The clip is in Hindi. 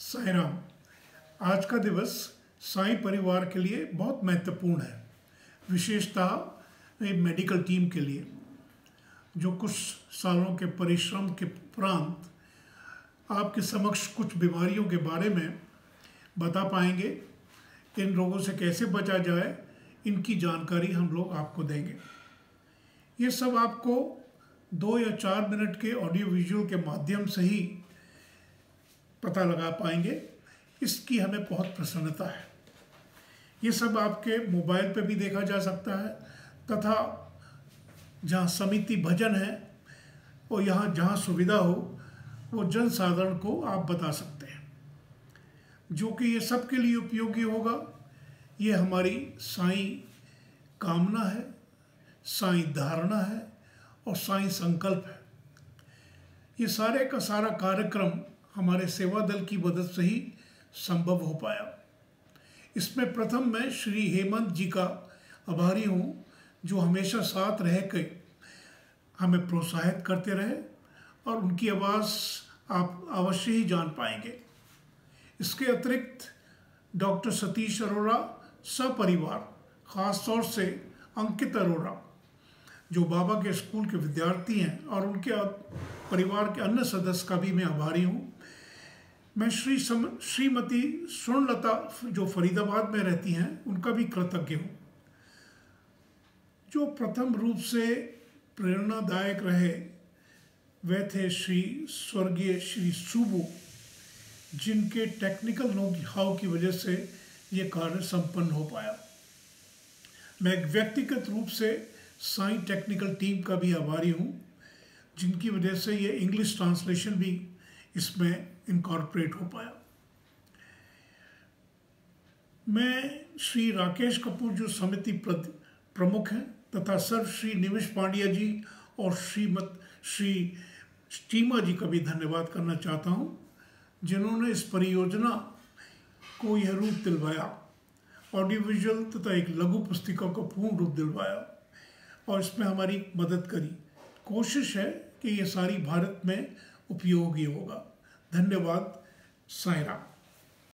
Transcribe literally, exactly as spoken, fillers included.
साईं राम। आज का दिवस साईं परिवार के लिए बहुत महत्वपूर्ण है, विशेषतः मेडिकल टीम के लिए, जो कुछ सालों के परिश्रम के उपरांत आपके समक्ष कुछ बीमारियों के बारे में बता पाएंगे। इन रोगों से कैसे बचा जाए, इनकी जानकारी हम लोग आपको देंगे। ये सब आपको दो या चार मिनट के ऑडियो विजुअल के माध्यम से ही पता लगा पाएंगे। इसकी हमें बहुत प्रसन्नता है। ये सब आपके मोबाइल पे भी देखा जा सकता है तथा जहाँ समिति भजन है और यहाँ जहाँ सुविधा हो वो जन साधारण को आप बता सकते हैं, जो कि ये सबके लिए उपयोगी होगा। ये हमारी साईं कामना है, साईं धारणा है और साईं संकल्प है। ये सारे का सारा कार्यक्रम हमारे सेवा दल की मदद से ही संभव हो पाया। इसमें प्रथम मैं श्री हेमंत जी का आभारी हूँ, जो हमेशा साथ रह के हमें प्रोत्साहित करते रहे और उनकी आवाज़ आप अवश्य ही जान पाएंगे। इसके अतिरिक्त डॉक्टर सतीश अरोड़ा सपरिवार, ख़ास तौर से अंकित अरोड़ा, जो बाबा के स्कूल के विद्यार्थी हैं, और उनके परिवार के अन्य सदस्य का भी मैं आभारी हूँ। मैं श्री सम श्रीमती स्वर्णलता, जो फरीदाबाद में रहती हैं, उनका भी कृतज्ञ हूँ, जो प्रथम रूप से प्रेरणादायक रहे। वे थे श्री स्वर्गीय श्री सुबू, जिनके टेक्निकल नो हाउ की वजह से ये कार्य संपन्न हो पाया। मैं व्यक्तिगत रूप से साईं टेक्निकल टीम का भी आभारी हूँ, जिनकी वजह से ये इंग्लिश ट्रांसलेशन भी इसमें इनकॉर्पोरेट हो पाया। मैं श्री राकेश कपूर, जो समिति प्रमुख हैं, तथा सर्व श्री निमिष पांड्या जी और श्रीमत श्री चीमा जी का भी धन्यवाद करना चाहता हूँ, जिन्होंने इस परियोजना को यह रूप दिलवाया, ऑडियो विजुअल तथा एक लघु पुस्तिका को पूर्ण रूप दिलवाया और इसमें हमारी मदद करी। कोशिश है कि ये सारी भारत में उपयोगी होगा। धन्यवाद। साईं राम।